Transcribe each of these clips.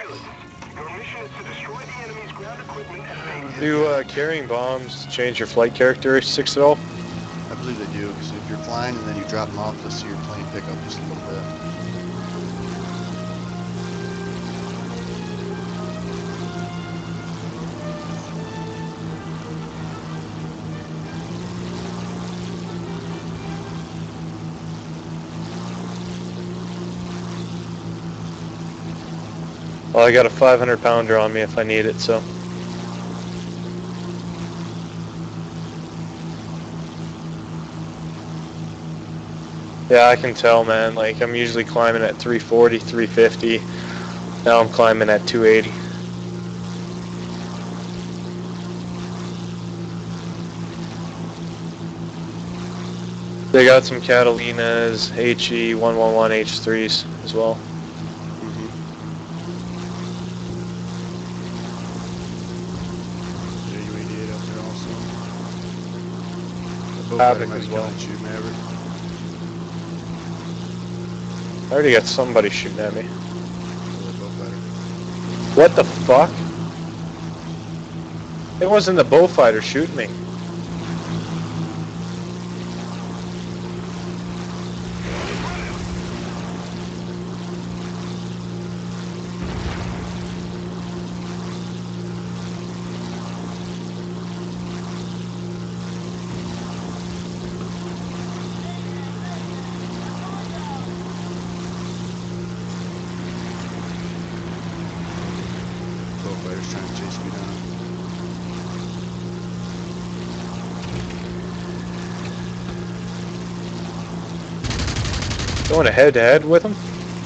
Do carrying bombs change your flight characteristics at all? I believe they do, because if you're flying and then you drop them off, you'll see your plane pick up just a little bit. Well, I got a 500-pounder on me if I need it, so. Yeah, I can tell, man. Like, I'm usually climbing at 340, 350. Now I'm climbing at 280. They got some Catalinas, HE111H3s as well. UAD-8 up there also. Havoc as well. You, Maverick. I already got somebody shooting at me. What the fuck? It wasn't the Beaufighter shooting me. Beaufighter's trying to chase me down. Going head-to-head with him?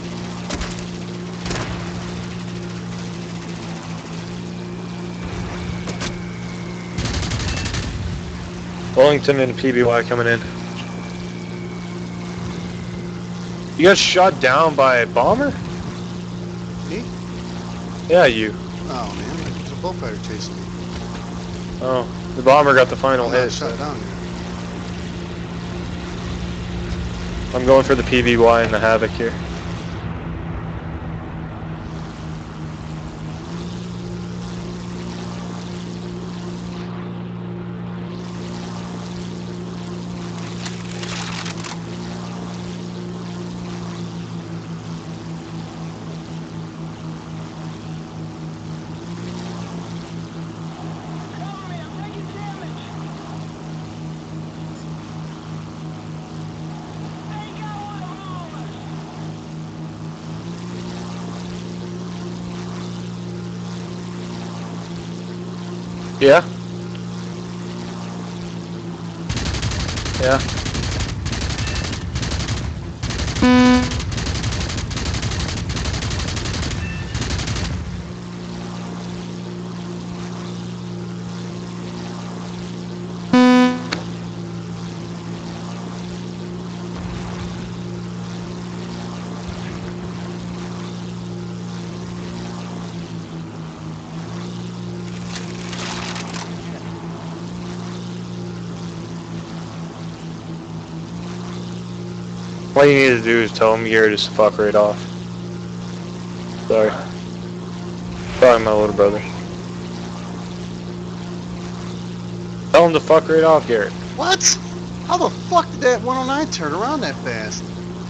Wellington and PBY coming in. You got shot down by a bomber? Me? Yeah, you. Oh man, there's a Beaufighter chasing me. Oh, the bomber got the final hit. Shot down here. I'm going for the PBY and the Havoc here. Yeah? Yeah. What you need to do is tell him you're just fuck right off. Sorry. Sorry, my little brother. Tell him to fuck right off, Garrett. What? How the fuck did that 109 turn around that fast?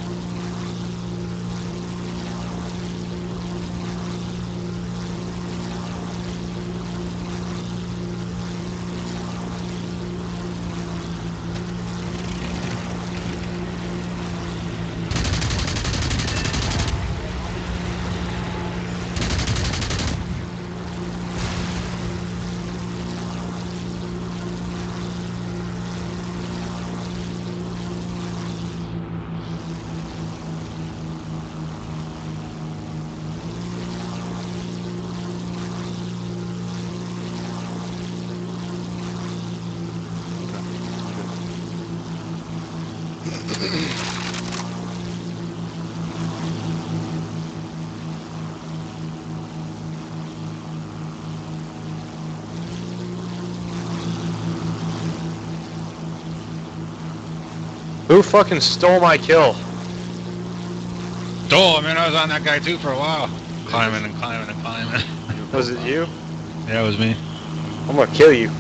Who fucking stole my kill? Oh, I mean, I was on that guy too for a while. climbing and climbing and climbing. Was it you? Yeah, it was me. I'm gonna kill you.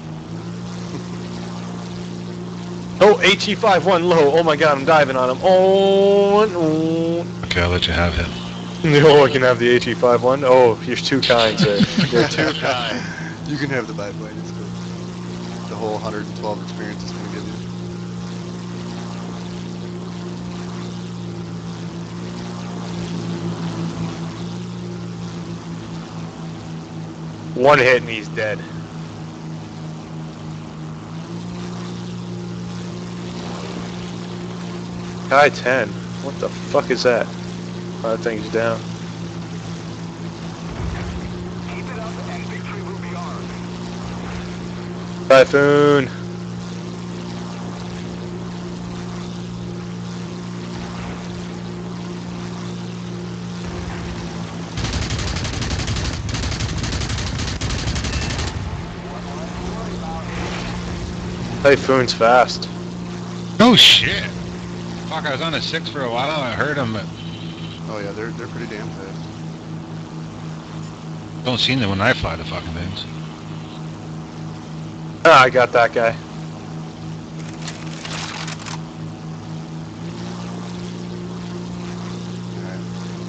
Oh, HE51 low. Oh my god, I'm diving on him. Oh. Okay, I'll let you have him. No, I can have the HE51. Oh, you're too kind, sir. You're too kind. You can have the biplane. It's cool. The whole 112 experience it's gonna give you. One hit and he's dead. Guy 10. What the fuck is that? Oh, that thing's down. Keep it up and victory will be ours. Typhoon. Typhoon's fast. No shit. Fuck, I was on a 6 for a while. I heard him, but Oh yeah, they're pretty damn fast. don't see them when I fly the fucking things. Ah, I got that guy. Alright.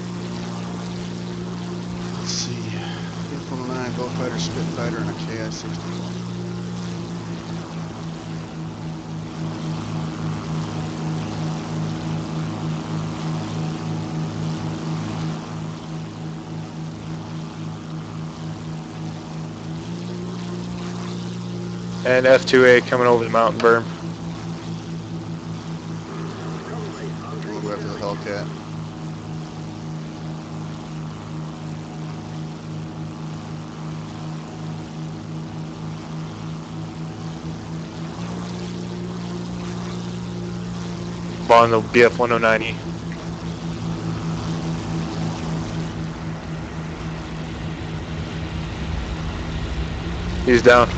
Let's see. F-109, Bullfighter, Spitfighter, and a KI-61. And F2A coming over the mountain berm. We'll go after the Hellcat. On the BF-109E. He's down.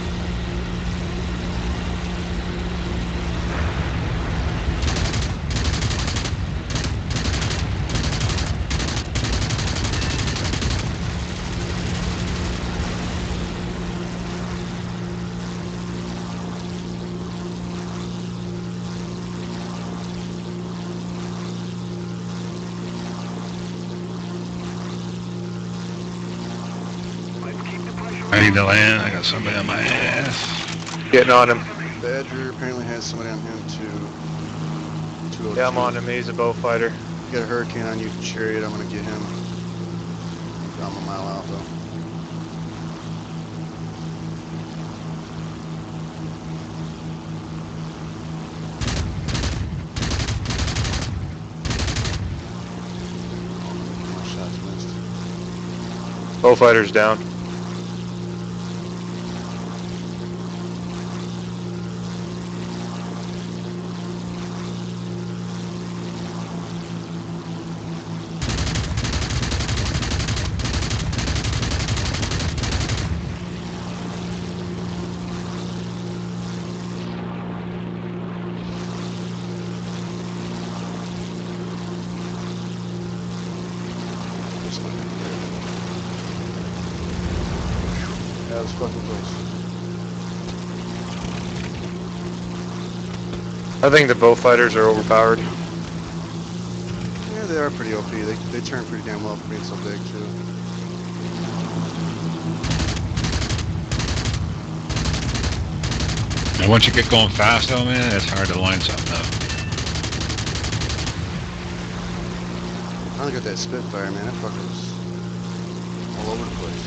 I need to land. I got somebody on my ass. Getting on him. Badger apparently has somebody on him too. 202. Yeah, I'm on him. He's a bow fighter. You got a Hurricane on you, Chariot. I'm gonna get him. I'm a mile out though. My shots missed. Bow fighter's down. That was fucking close. I think the bow fighters are overpowered. Yeah, they are pretty OP. They turn pretty damn well for being so big too. And once you get going fast though, man, it's hard to line something up. I look at that Spitfire, man. That fucker's all over the place.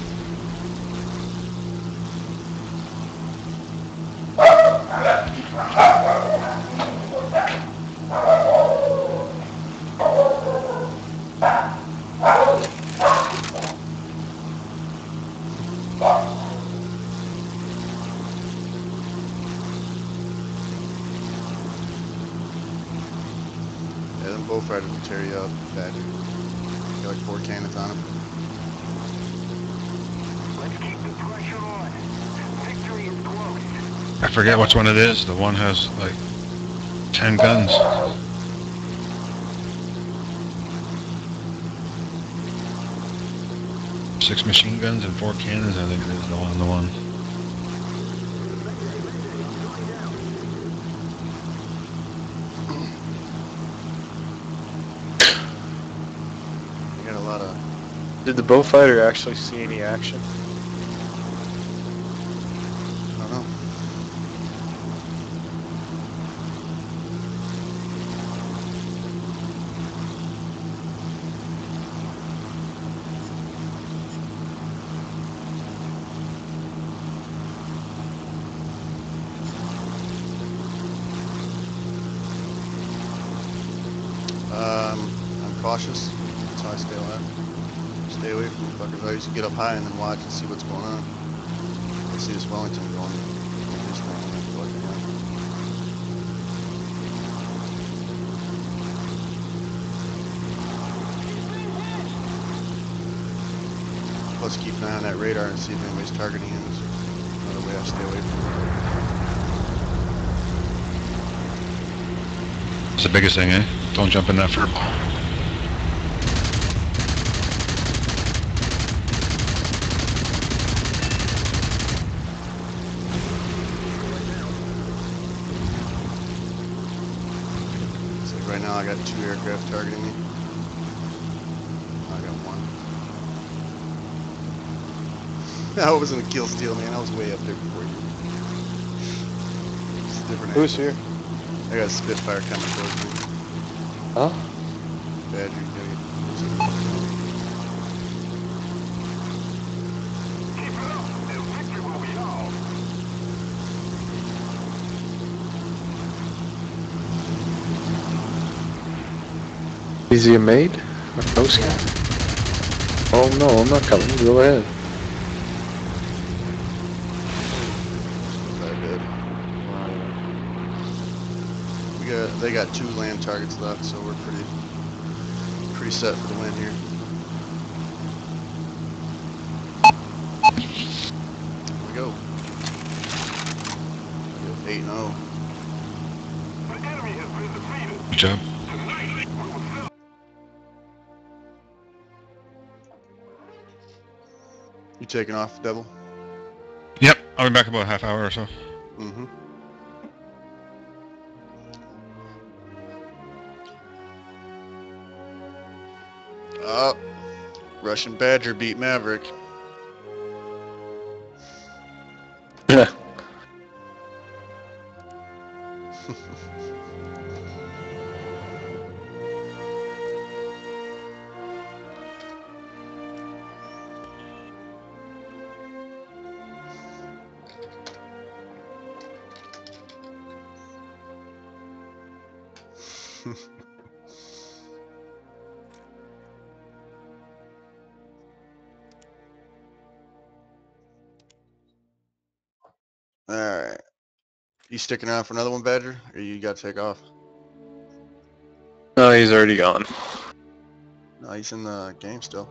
Yeah, them Bullfighters will tear you up, Badger. Got like 4 cannons on them. Let's keep the pressure on. Victory is close. I forget which one it is. The one has like 10 guns. 6 machine guns and 4 cannons, I think it is on the one. We got a lot of. Did the Beaufighter actually see any action? I don't know. I'm cautious. That's how I stay alive. Stay away from the fuckers. I used to get up high and then watch and see what's going on. I see this Wellington going with this thing. I'm like, what the hell? Plus keep an eye on that radar and see if anybody's targeting him. Is another way I stay away from him. It's the biggest thing, eh? Don't jump in that furball. So right now I got 2 aircraft targeting me. I got 1. I wasn't a kill steal, man. I was way up there before you. It's a different Who's angle. here? I got a Spitfire coming towards me. Huh? Badger, you gotta Keep it up, and victory will be ours. Is he a maid? No scan? Oh no, I'm not coming. Go ahead. Spitfire dead. They got 2 land targets left, so we're pretty set for the win here. Here we go. 8-0. The enemy has been defeated. Good job. Tonight, we will celebrate. You taking off, Devil? Yep, I'll be back about a half hour or so. Mm-hmm. Up. Russian Badger beat Maverick. Alright. You sticking around for another one, Badger? Or you gotta take off? No, he's already gone. No, he's in the game still.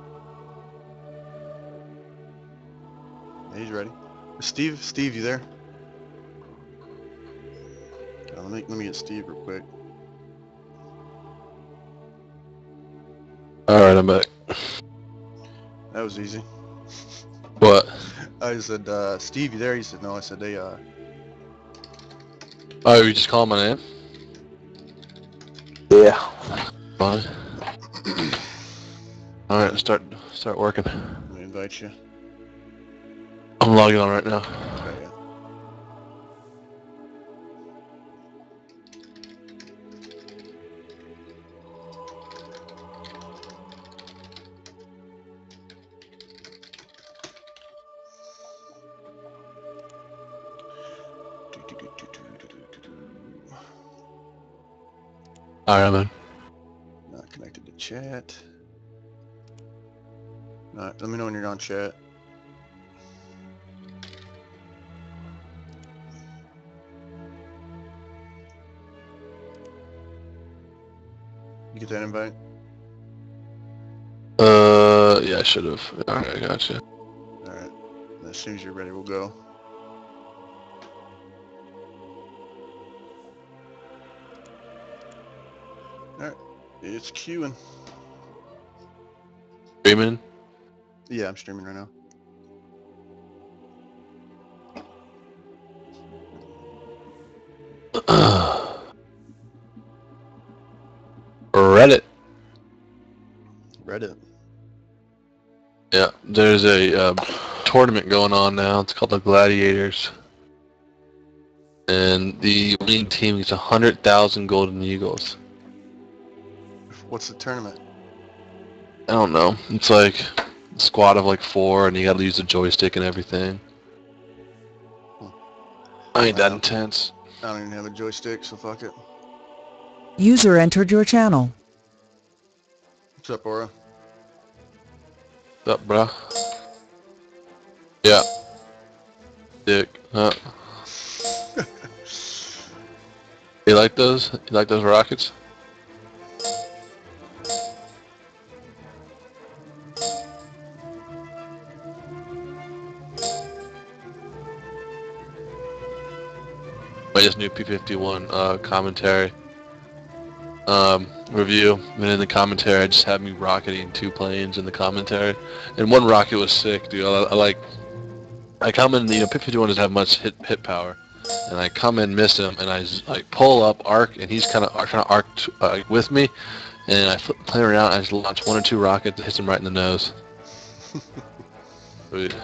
Yeah, he's ready. Steve, you there? Let me get Steve real quick. Alright, I'm back. That was easy. What? I said, Steve, you there? He said, no. I said, they, Oh, you just call my name? Yeah. Fine. Alright, start working. let me invite you. I'm logging on right now. Okay, yeah. Alright, I'm in. Not connected to chat. Alright, let me know when you're on chat. You get that invite? Yeah, I should have. Alright, I gotcha. Alright. As soon as you're ready, we'll go. Alright. It's queuing. Streaming? Yeah, I'm streaming right now. Reddit. Reddit. Yeah, there's a tournament going on now. It's called the Gladiators. And the winning team gets 100,000 golden eagles. What's the tournament? I don't know. It's like a squad of like 4, and you gotta use the joystick and everything. I ain't that Wow. intense. I don't even have a joystick, so fuck it. User entered your channel. What's up, Aura? What's up, bruh? Yeah. Dick. Huh? You like those? You like those rockets? I just new P-51 commentary review, and in the commentary I just had me rocketing 2 planes in the commentary, and one rocket was sick, dude. I come in, P-51 doesn't have much hit power, and I come in, miss him, and I like pull up, arc, and he's kind of trying to arc with me, and I flip the plane around, and I just launch 1 or 2 rockets that hits him right in the nose. Sweet.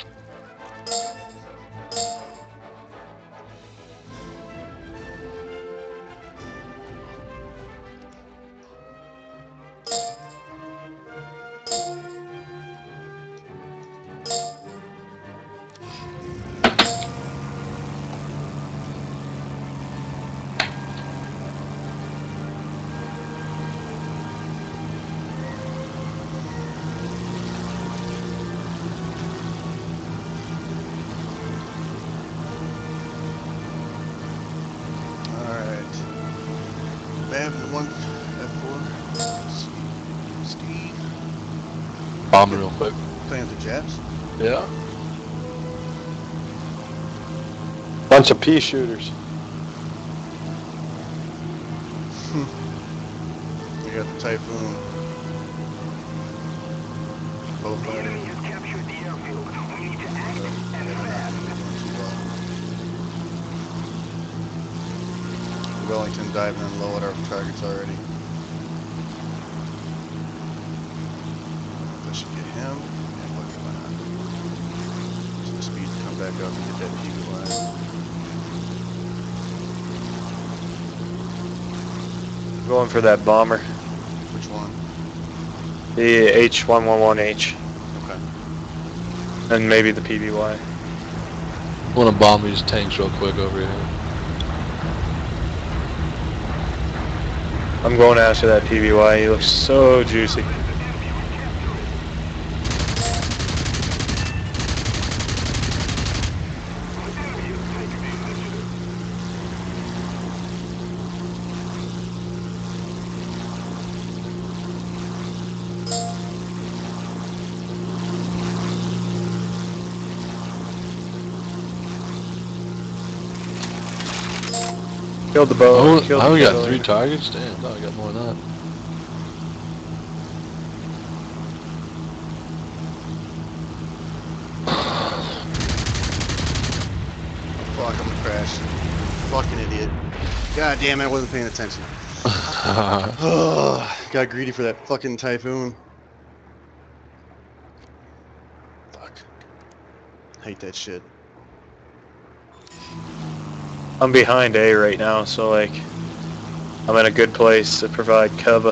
Alright. Mav 1 F4. Steve. Bomb real quick. Playing with the Japs. Yeah. Bunch of pea shooters. We got the Typhoon. Both The fighting. enemy has captured the airfield. We need to act and fast. Wellington diving in low at our targets already. That should get him. And fuck it, why not? Use the speed to come back up and get that PB line. Going for that bomber. Which one? The H111H. Okay. And maybe the PBY. I want to bomb these tanks real quick over here. I'm going after that PBY. He looks so juicy. Killed the boat. Oh, Killed I only the got boat. 3 targets? Damn, I thought I got more than that. Fuck, I'm gonna crash. Fucking idiot. God damn it, I wasn't paying attention. Got greedy for that fucking Typhoon. Fuck. Hate that shit. I'm behind A right now, so like, I'm in a good place to provide cover.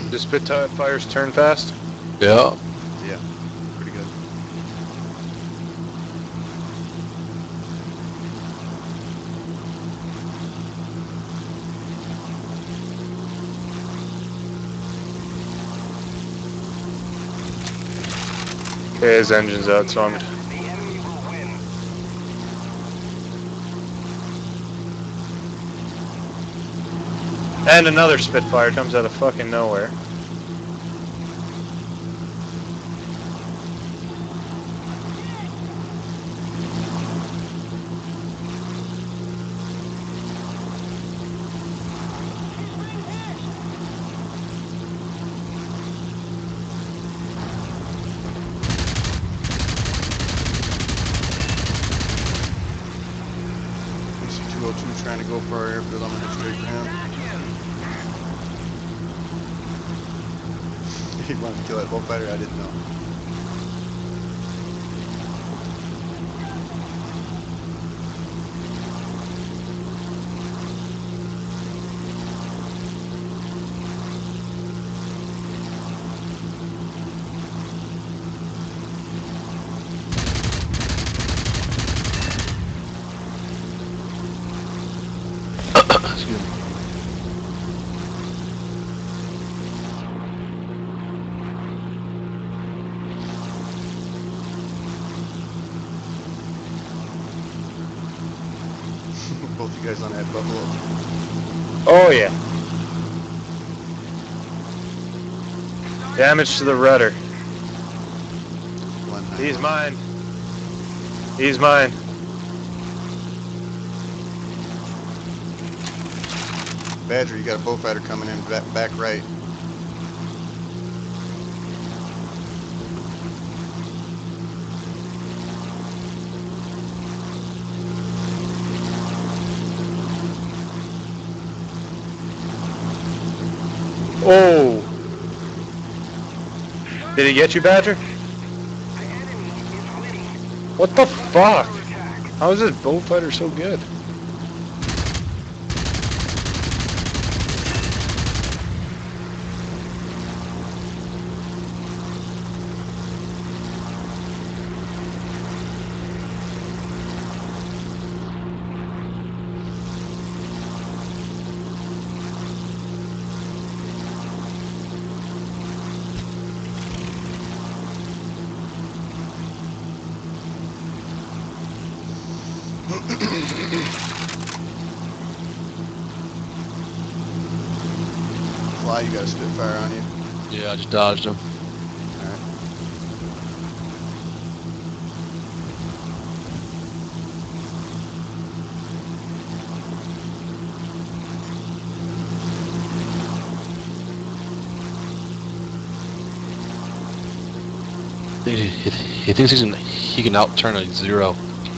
The Spitfires turn fast? Yeah. Yeah, pretty good. Okay, his engine's out, so I'm... The enemy will win. And another Spitfire comes out of fucking nowhere. MC-202 trying to go for our airfield. I'm gonna head straight for him. He wanted to kill that bullfighter? I didn't know. Excuse me. Both you guys on that buffalo. Oh yeah. Damage to the rudder. He's mine. He's mine. Badger, you got a bullfighter coming in back right. Oh. Did he get you, Badger? The enemy is winning. What the fuck? Attack. How is this bullfighter so good? Fly, you got a Spitfire on you. Yeah, I just dodged him. Alright. He thinks he can outturn a zero.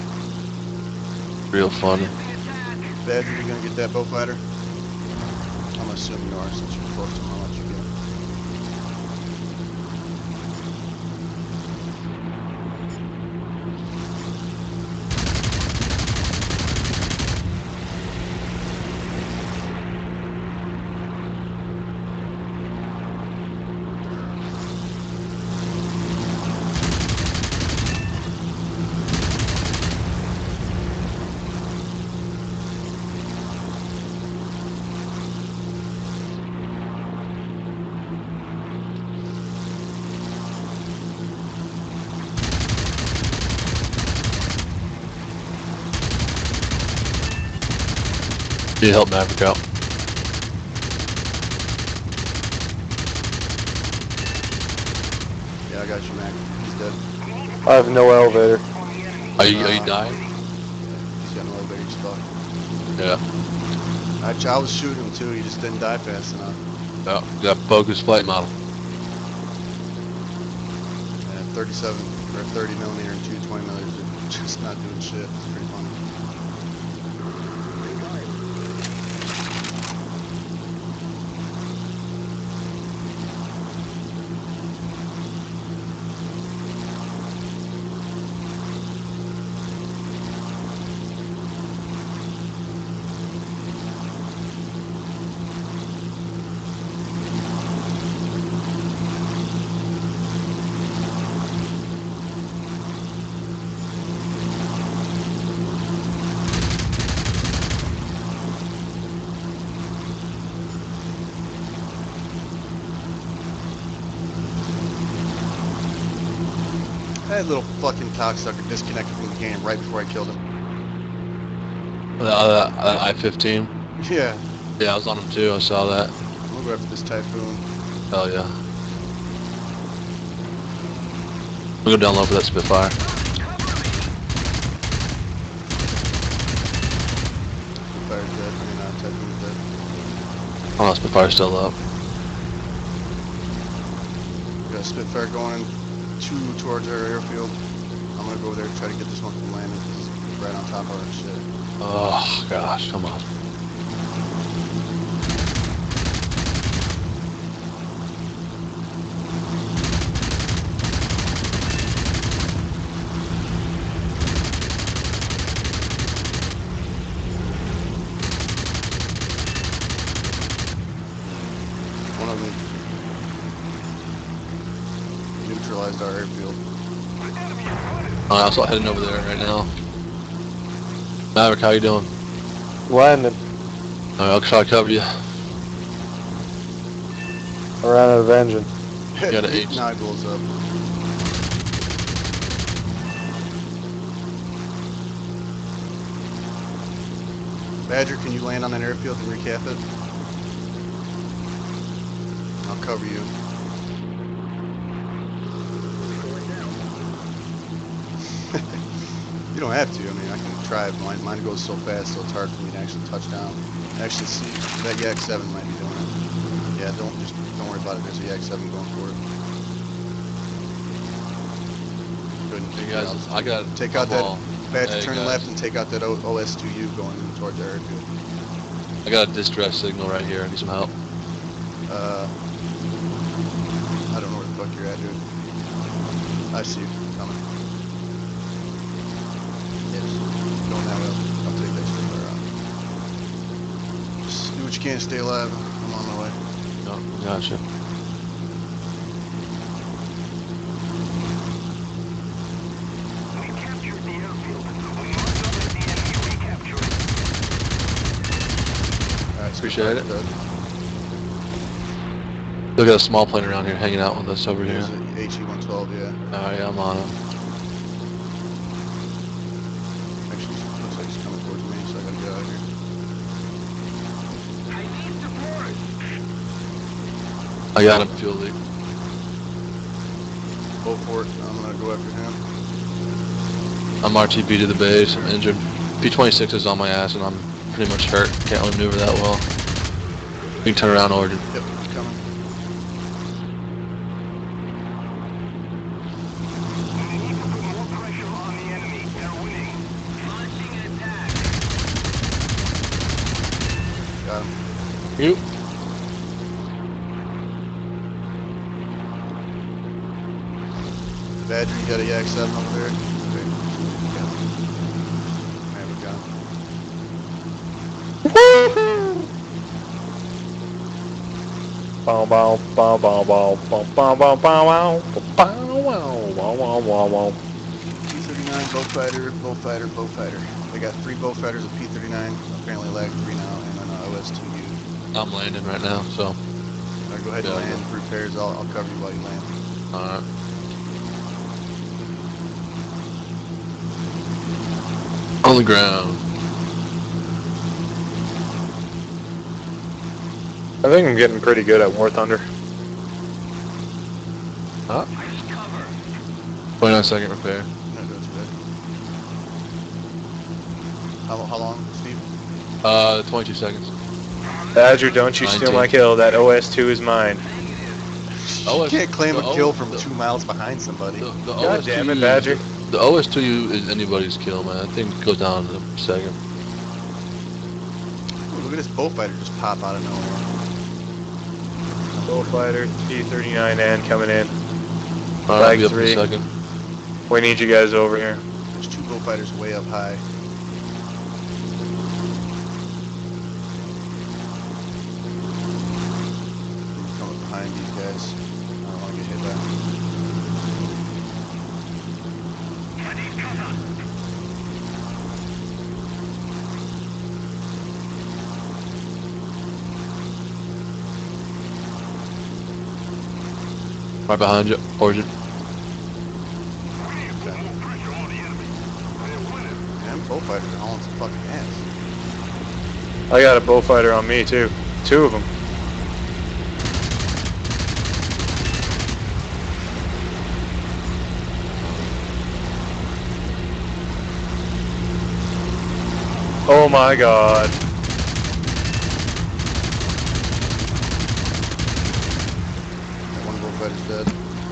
Real fun. Badger, you gonna get that bullfighter? I'm assuming you are since you're close to him. I'll let you get. Need help Maverick out. Yeah, I got you, Mac. He's dead. I have no elevator. Are you dying? He's got no elevator. He's fucked. Yeah. I was shooting him too. He just didn't die fast enough. Yeah. Got bogus flight model. And 37 or 30 millimeter and 220 millimeters are just not doing shit. It's pretty funny. That little fucking cocksucker disconnected from the game right before I killed him. That I-15. Yeah. Yeah, I was on him too. I saw that. We'll go after this Typhoon. Hell yeah. We'll go down low for that Spitfire. Spitfire's dead. I mean, Typhoon's dead. Oh, no, Spitfire's still up. We got a Spitfire going towards our airfield. I'm gonna go over there and try to get this one from landing because it's right on top of our shit. Oh, gosh, come on. One of them neutralized our airfield. I'm also heading over there right now. Maverick, how you doing? Landing. Alright, I'll try to cover you. I ran out of engine. Got an H. Now it goes up. Badger, can you land on that airfield and recap it? I'll cover you. You don't have to. I mean, I can try. But mine goes so fast, so it's hard for me to actually touch down. Actually, see that Yak 7 might be doing it. Yeah, don't worry about it. There's a Yak 7 going for it. Couldn't Hey take guys, it out. I got Take out that Badger, Hey, turn guys. left and take out that OS2U going towards our airfield. I got a distress signal right here. I need some help. I don't know where the fuck you're at, dude. I see you coming. Yes, going that way. I'll take that straight around. Just do what you can to stay alive. I'm on my way. No, gotcha. We captured the airfield. We must not let the enemy recapture it. Alright, Appreciate it. Good. Look at a small plane around here hanging out with us over here. There's an HE-112, yeah. Alright, I'm on him. Actually, looks like he's coming towards me, so I gotta get out of here. I need support. I got him, fuel leak. Go for it. I'm gonna go after him. I'm RTB to the base. I'm injured. P-26 is on my ass and I'm pretty much hurt. Can't really maneuver that well. We can turn around, Origin. Yep, he's coming. We need to put more pressure on the enemy. They're winning. Launching an attack. Got him. You? Badger, you got a Yak 7 over there? Okay. Got him. Man, we got him. Bow bow bow bow bow bow bow bow bow bow bow bow bow bow. P-39, Beaufighter. They got 3 Beaufighters of P-39, apparently lag 3 now, and then OS2U. I'm landing right now, so. Alright, go ahead and Yeah. land, repairs, I'll cover you while you land. Alright. On the ground. I think I'm getting pretty good at War Thunder. Huh? I need cover. 29-second repair. No, go too bad. How long, Steve? 22 seconds. Badger, don't you steal 19. my kill. That OS2 is mine. Oh, You can't claim a the kill O- from the- 2 miles behind somebody. The God OS2U damn it, Badger. The OS2U is anybody's kill, man. That thing goes down in a second. Ooh, look at this Beaufighter just pop out of nowhere. Bullfighter, P-39N coming in. Alright, I'll Flag be up in a 3. second. We need you guys over here. There's 2 Beaufighters way up high. I'm coming behind these guys. I don't want to get hit by them. I need cover. Right behind you, Origin. We're bullfighters are hauling some fucking ass. I got a bullfighter on me too. 2 of them. Oh my god. That one bullfighter's dead.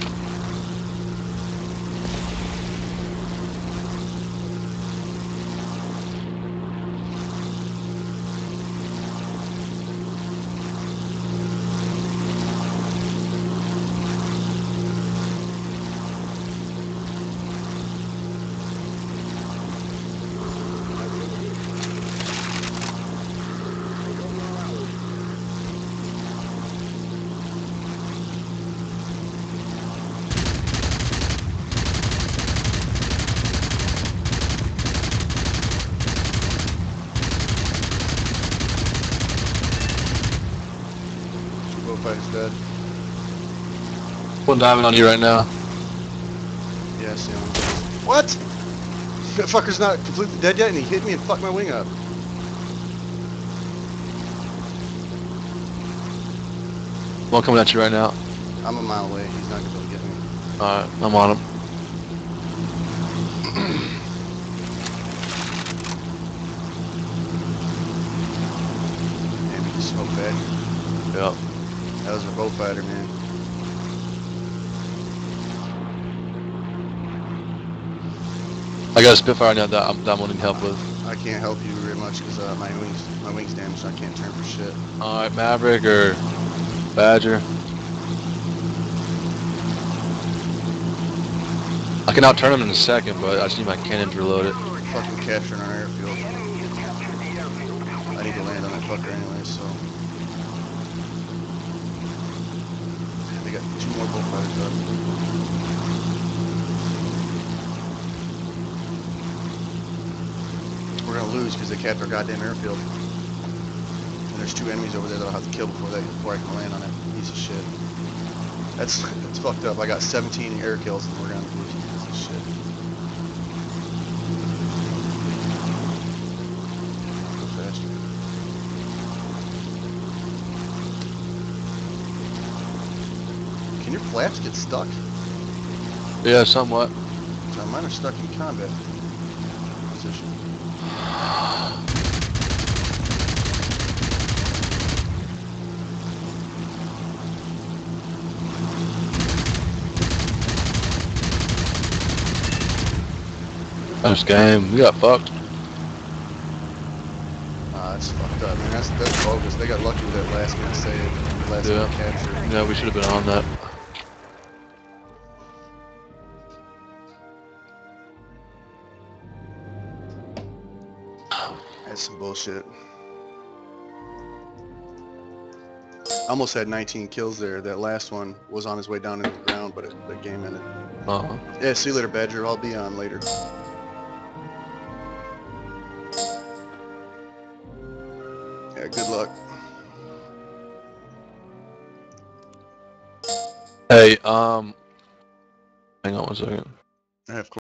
Bullfighter's dead. One diving on you right now. Yeah, I see him. What? That fucker's not completely dead yet, and he hit me and fucked my wing up. One coming at you right now. I'm a mile away. He's not gonna be able to get me. Alright, I'm on him. Damn, he just smoked back. Yep. That was a bullfighter, man. I got a Spitfire now that I'm wanting help with. I can't help you very much because my wing's damaged. So I can't turn for shit. Alright, Maverick or Badger. I can out turn him in a second, but I just need my cannons reloaded. Fucking capturing our airfield. The enemy has captured the airfield. I need to land on that fucker anyway, so. They got 2 more bullfighters up. We're gonna lose because they capped our goddamn airfield. And there's 2 enemies over there that I'll have to kill before I can land on that piece of shit. That's fucked up. I got 17 air kills and we're gonna lose because of shit. Go faster. Can your flaps get stuck? Yeah, somewhat. So mine are stuck in combat position. This game, we got fucked. That's fucked up, man. That's bogus. They got lucky with that last minute save and the last minute capture. Yeah, we should have been on that. That's some bullshit. I almost had 19 kills there. That last one was on his way down into the ground, but the game ended. Uh-huh. Yeah, see you later, Badger. I'll be on later. Yeah, good luck. Hey, hang on one second. I have